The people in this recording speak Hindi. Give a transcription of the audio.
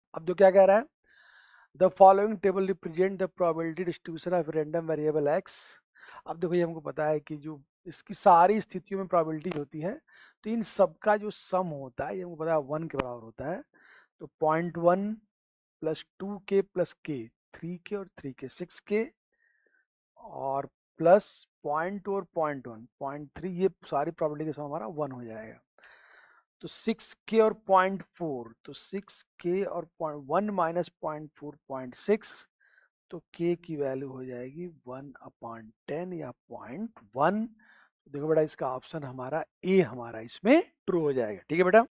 अब जो क्या कह रहा है, the following table represent the probability distribution of random variable X. अब देखो ये हमको पता है कि जो इसकी सारी स्थितियों में प्रोबेबिलिटी होती है, तो इन सबका जो सम होता है ये हमको पता है 1 के बराबर होता है। तो 0.1 plus 2k plus k, 3k और 3k 6k, और प्लस 0.2 और 0.1 0.3, ये सारी प्रोबेबिलिटी का सम हमारा 1 हो जाएगा। तो 6k और 0.4, तो 6k और 1 माइनस 0.4 0.6, तो k की वैल्यू हो जाएगी 1/10 या 0.1। देखो बेटा इसका ऑप्शन हमारा ए हमारा इसमें ट्रू हो जाएगा। ठीक है बेटा।